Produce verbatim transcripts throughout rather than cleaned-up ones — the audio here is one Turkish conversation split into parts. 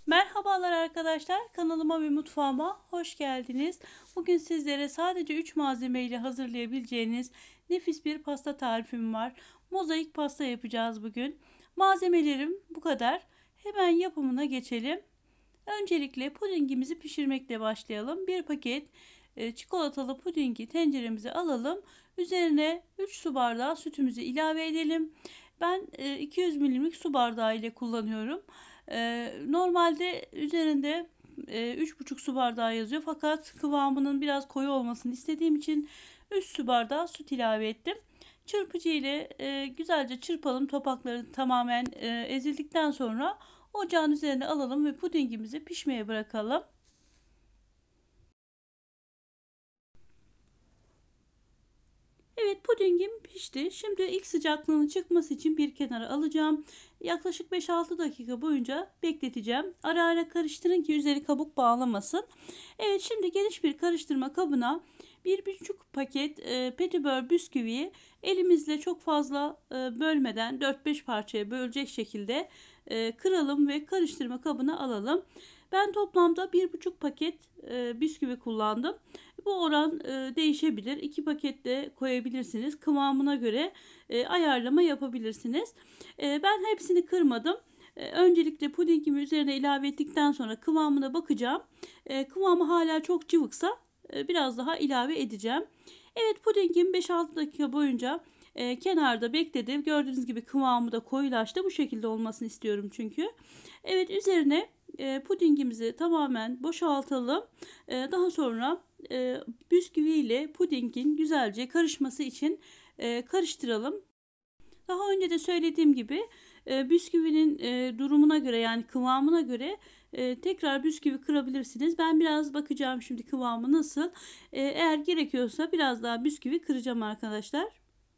Merhabalar arkadaşlar, kanalıma ve mutfağıma hoş geldiniz. Bugün sizlere sadece üç malzeme ile hazırlayabileceğiniz nefis bir pasta tarifim var. Mozaik pasta yapacağız bugün. Malzemelerim bu kadar. Hemen yapımına geçelim. Öncelikle pudingimizi pişirmekle başlayalım. Bir paket e, çikolatalı pudingi tenceremize alalım. Üzerine üç su bardağı sütümüzü ilave edelim. Ben e, iki yüz milimlik su bardağı ile kullanıyorum. E, normalde üzerinde e, üç buçuk su bardağı yazıyor. Fakat kıvamının biraz koyu olmasını istediğim için üç su bardağı süt ilave ettim. Çırpıcı ile e, güzelce çırpalım. Topakları tamamen e, ezildikten sonra ocağın üzerine alalım ve pudingimizi pişmeye bırakalım. Evet, pudingim pişti. Şimdi ilk sıcaklığının çıkması için bir kenara alacağım. Yaklaşık beş altı dakika boyunca bekleteceğim. Ara ara karıştırın ki üzeri kabuk bağlamasın. Evet, şimdi geniş bir karıştırma kabına bir buçuk paket e, petibör bisküviyi elimizle çok fazla e, bölmeden dört beş parçaya bölecek şekilde e, kıralım ve karıştırma kabına alalım. Ben toplamda bir buçuk paket e, bisküvi kullandım. Bu oran e, değişebilir. iki paket de koyabilirsiniz. Kıvamına göre e, ayarlama yapabilirsiniz. E, ben hepsini kırmadım. E, öncelikle pudingimi üzerine ilave ettikten sonra kıvamına bakacağım. E, kıvamı hala çok cıvıksa e, biraz daha ilave edeceğim. Evet, pudingim beş altı dakika boyunca e, kenarda bekledi. Gördüğünüz gibi kıvamı da koyulaştı. Bu şekilde olmasını istiyorum çünkü. Evet, üzerine e, pudingimizi tamamen boşaltalım. E, daha sonra e, bisküvi ile pudingin güzelce karışması için e, karıştıralım. Daha önce de söylediğim gibi e, bisküvinin e, durumuna göre, yani kıvamına göre e, tekrar bisküvi kırabilirsiniz. Ben biraz bakacağım şimdi kıvamı nasıl. E, eğer gerekiyorsa biraz daha bisküvi kıracağım arkadaşlar.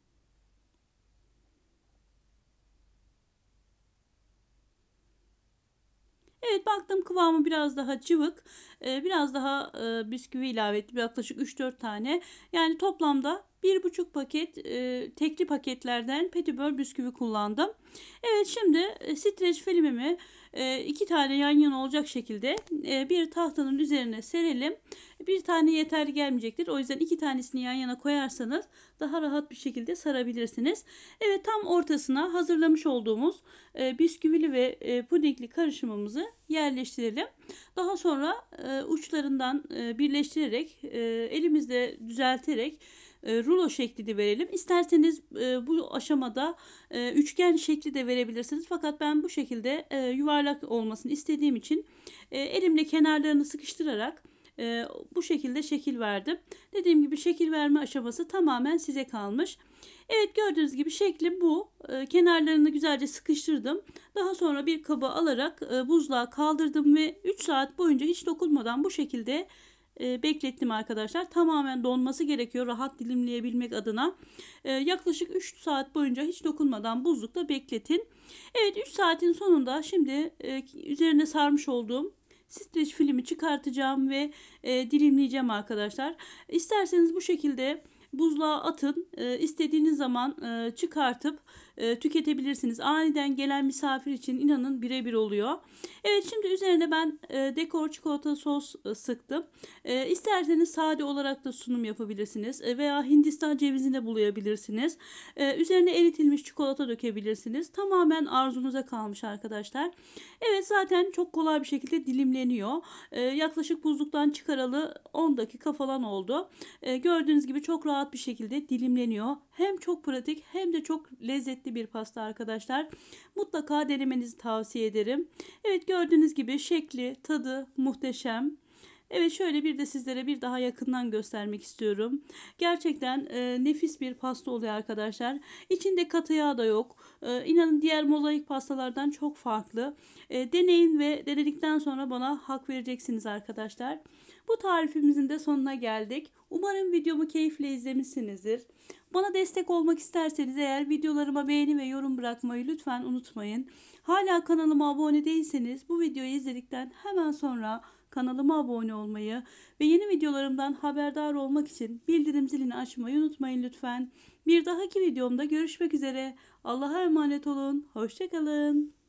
Evet, baktım kıvamı biraz daha cıvık. Ee, biraz daha e, bisküvi ilave ettim. Yaklaşık üç dört tane. Yani toplamda bir buçuk paket e, tekli paketlerden petibör bisküvi kullandım. Evet, şimdi e, streç filmimi e, iki tane yan yana olacak şekilde e, bir tahtanın üzerine serelim. Bir tane yeterli gelmeyecektir. O yüzden iki tanesini yan yana koyarsanız daha rahat bir şekilde sarabilirsiniz. Evet, tam ortasına hazırlamış olduğumuz e, bisküvili ve e, pudingli karışımımızı yerleştirelim. Daha sonra e, uçlarından e, birleştirerek e, elimizle düzelterek e, rulo şekli de verelim. İsterseniz e, bu aşamada e, üçgen şekli de verebilirsiniz. Fakat ben bu şekilde e, yuvarlak olmasını istediğim için e, elimle kenarlarını sıkıştırarak e, bu şekilde şekil verdim. Dediğim gibi şekil verme aşaması tamamen size kalmış. Evet, gördüğünüz gibi şekli bu. E, kenarlarını güzelce sıkıştırdım. Daha sonra bir kaba alarak e, buzluğa kaldırdım ve üç saat boyunca hiç dokunmadan bu şekilde e, beklettim arkadaşlar. Tamamen donması gerekiyor rahat dilimleyebilmek adına. E, yaklaşık üç saat boyunca hiç dokunmadan buzlukta bekletin. Evet, üç saatin sonunda şimdi e, üzerine sarmış olduğum streç filmi çıkartacağım ve e, dilimleyeceğim arkadaşlar. İsterseniz bu şekilde buzluğa atın. E, istediğiniz zaman e, çıkartıp e, tüketebilirsiniz. Aniden gelen misafir için inanın birebir oluyor. Evet, şimdi üzerine ben e, dekor çikolata sos e, sıktım. E, isterseniz sade olarak da sunum yapabilirsiniz. E, veya Hindistan cevizini de bulayabilirsiniz. E, üzerine eritilmiş çikolata dökebilirsiniz. Tamamen arzunuza kalmış arkadaşlar. Evet, zaten çok kolay bir şekilde dilimleniyor. E, yaklaşık buzluktan çıkaralı on dakika falan oldu. E, gördüğünüz gibi çok rahat bir şekilde dilimleniyor. Hem çok pratik hem de çok lezzetli bir pasta arkadaşlar. Mutlaka denemenizi tavsiye ederim. Evet, gördüğünüz gibi şekli, tadı muhteşem. Evet, şöyle bir de sizlere bir daha yakından göstermek istiyorum. Gerçekten e, nefis bir pasta oluyor arkadaşlar. İçinde katı yağ da yok. E, inanın diğer mozaik pastalardan çok farklı. E, deneyin ve denedikten sonra bana hak vereceksiniz arkadaşlar. Bu tarifimizin de sonuna geldik. Umarım videomu keyifle izlemişsinizdir. Bana destek olmak isterseniz eğer videolarıma beğeni ve yorum bırakmayı lütfen unutmayın. Hala kanalıma abone değilseniz bu videoyu izledikten hemen sonra kanalıma abone olmayı ve yeni videolarımdan haberdar olmak için bildirim zilini açmayı unutmayın lütfen. Bir dahaki videomda görüşmek üzere. Allah'a emanet olun. Hoşça kalın.